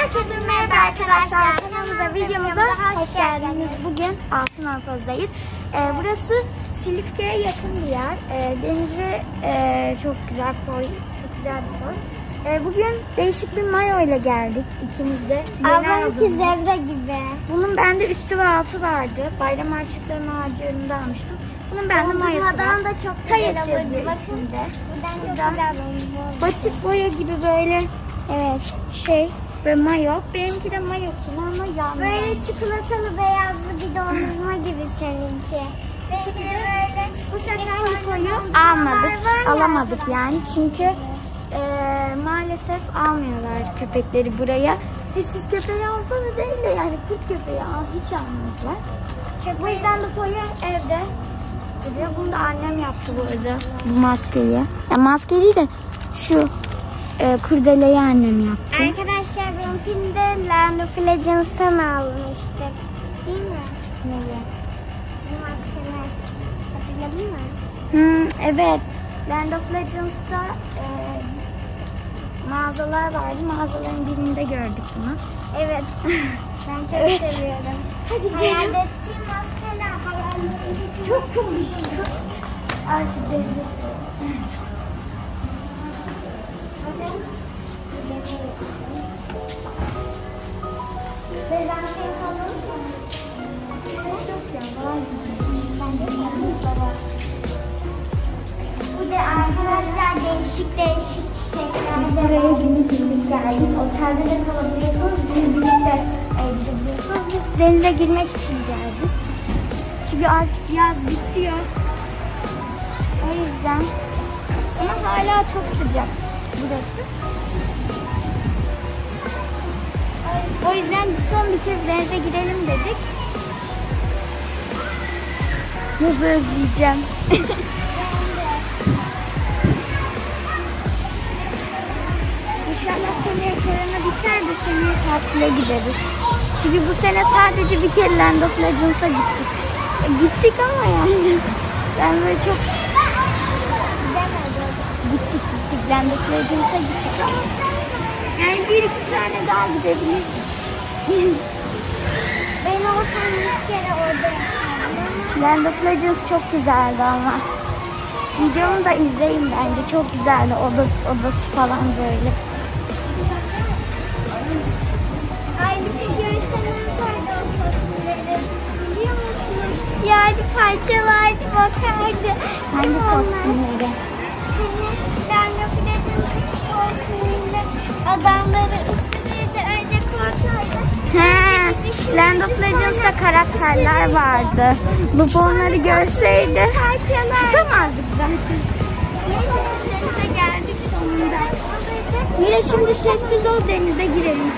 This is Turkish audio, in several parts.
Herkese merhaba arkadaşlar. Kanalımıza, videomuza hoş geldiniz. Bugün Altınoluk'tayız. Burası Silifke'ye yakın bir yer. Denizi çok güzel koy, çok güzel bir koy. Bugün değişik bir mayo ile geldik ikimiz de. Ablamınki zebra gibi. Bunun bende üstü ve altı vardı. Bayram harçlıklarını harcılarında almıştım. Bunun bende mayosu var. da çok güzel olurdu. Bakın. Buradan çok güzel oldu. Batik boya gibi böyle ve mayo. Benimki de mayo ama yandı. Böyle çikolatalı beyazlı bir dondurma gibi seninki. Şimdi böyle bu sefer koyu alamadık yani çünkü maalesef almıyorlar köpekleri buraya. Siz köpeği alsanız değil de yani kurt köpeği hiç almazlar. Bu yüzden de koyu evde. Bunu da annem yaptı bu arada, bu maskeyi. Yani maske değil de şu kurdeleyi annem yaptı. Arkadaşlar benimkini de Land of Legends'tan almıştık. Değil mi? Evet. Bu maskeler. Hatırladın mı? Evet. Land of Legends'ta mağazalar vardı. Mağazaların birinde gördük bunu. Evet. Ben çok seviyorum. Hadi hayal ettiğim maskeler. Çok konuştum. Artık denize. Bu da arkadaşlar değişik çiçekler. Biz buraya günübirlik geldik. Otelde de kalabiliyorsunuz. Günübirlik de gidebiliyorsunuz. Biz denize girmek için geldik. Çünkü artık yaz bitiyor. O yüzden. Ama hala çok sıcak burası. O yüzden son bir kez denize gidelim dedik. Yazı özleyeceğim. İnşallah seneye korona biter de seneye tatile gideriz. Çünkü bu sene sadece bir kere Land of Legends'a gittik. Gittik ama yani. Ben böyle çok gittik Land of Legends'a gittik ama yani bir iki tane daha gidebiliriz. Ben olsam 100 kere orada yaparım. Land of Legends çok güzeldi ama. Videomu da izleyin bence. Çok güzeldi. Odası falan böyle. Ay bir görseniz vardı o kostümleri. Biliyor musunuz? Yani parçalardı bakardı. Hangi kostümleri? Land of Legends'ın kostümüyle adamları ısırırdı. Önce korkardı. Land of Legends'ta karakterler vardı. Bu onları görseydi tutamazdık zaten. Neyse şimdi denize geldik sonunda. Mira şimdi sessiz ol, denize girelim.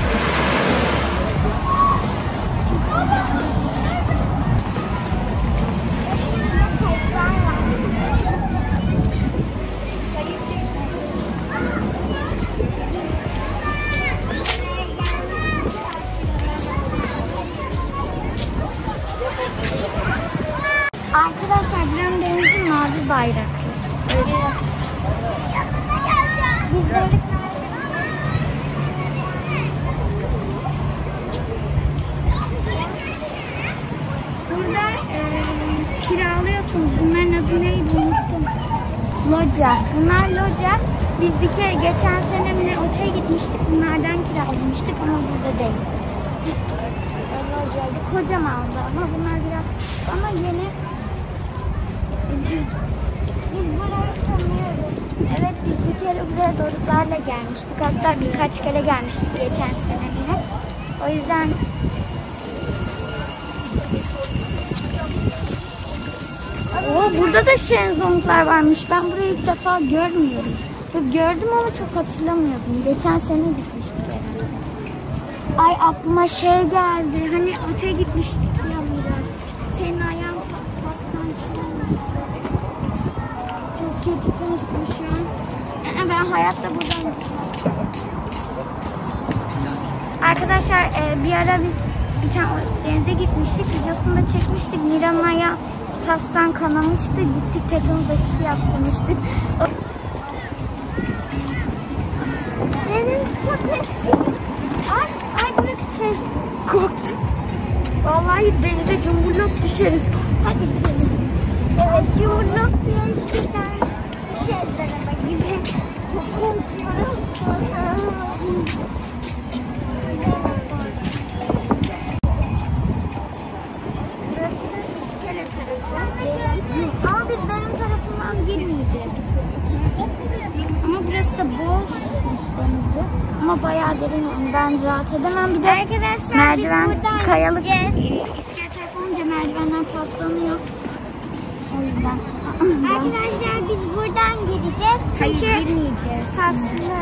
Arkadaşlar buranın denizi mavi bayraklı. Öyle. Burada kiralıyorsunuz. Bunların adı neydi unuttum. Loca. Bunlar loca. Biz bir kere geçen sene mi otele gitmiştik. Bunlardan kiralamıştık ama burada değil. Locaydı. Kocamandı ama bunlar biraz ama yeni. Biz burayı tanıyoruz. Evet, biz bir kere buraya Doruklarla gelmiştik. Hatta birkaç kere gelmiştik geçen sene yine. O yüzden burada da şezlonglar varmış. Ben burayı ilk defa görmüyorum. Gördüm ama çok hatırlamıyordum. Geçen sene gitmiştik herhalde. Ay aklıma geldi. Hani otele gitmiştik ya Mira. Senin ayağın pastan çok kötü kızsın şu an. Ben hayatta buradan. Arkadaşlar bir ara biz bir tane denize gitmiştik. Videosunu da çekmiştik. Mira'nın ayağı pastan kanamıştı. Gittik tetanus aşısı yaptırmıştık. Deniz çok eski. Ay korktum. Vallahi denize cumburlop düşeriz. Hadi gidelim. Evet, yumurluk diye şuradan düşeriz araba gibi. Çok korkuyorum. Burası iskele tarafı. Ama biz benim tarafından girmeyeceğiz. Ama burası da boş denizi. Ama bayağı derin yani ben rahat edemem. Bir de Arkadaşlar merdiven biz buradan kayalık. gideceğiz. İskele tarafı olunca merdivenler paslanıyor. O yüzden. Arkadaşlar biz buradan gireceğiz. Hayır, Çünkü girmeyeceğiz. paslı.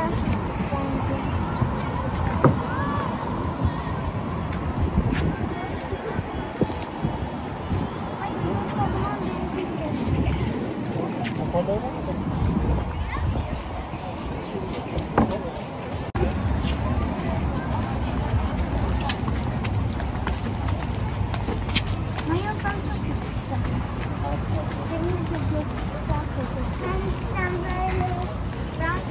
Sen böyle rahat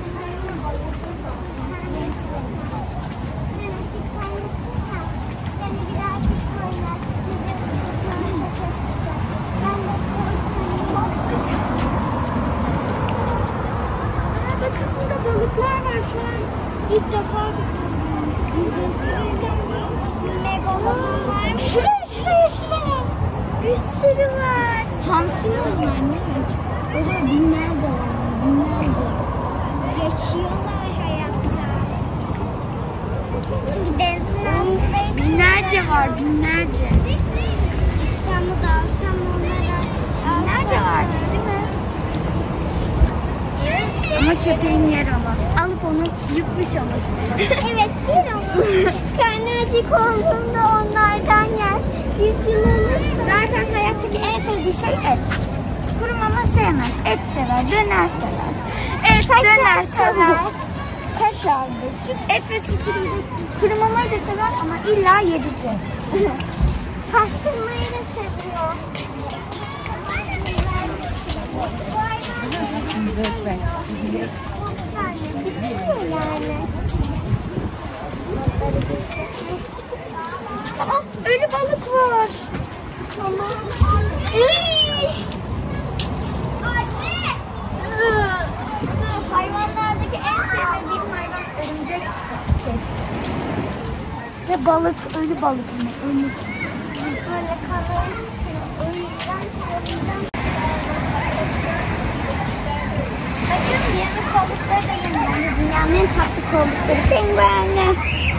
seni birazcık koyar. Bakın burada balıklar var şu an. İlk defa Megalodon var. Şuraya. Bir sürü var. Hamsi mi onlar ne? Orada binlerce var. Binlerce. Yaşıyorlar hayatta. Çünkü denizin altında Binlerce var. Binlerce. çıksam mı da alsam mı onlara? Binlerce var değil mi? Ama köpeğin yer ama. Alıp onu yutmuş olur. Evet, yer onu. Karnı acık olduğunda onlardan yer. Yüzün olursa. Zaten hayattaki en sevdiği şey et. Kuru mama sevmez. Et sever. Döner sever. Evet, döner sever. Kaşardır. Et ve süt ürünü. Kuru mamayı da sever ama illa yedecek. Pastırmayı da seviyor. Yani. Aa, ölü balık var. Tamam. Hayvanlardaki en sevmediğim hayvan örümcek. Ve balık, ölü balık mı? Ölü. Böyle kalın. O yüzden sarıldım. Bakın yeni kollukları da yeni. Dünyanın en tatlı kollukları penguenler.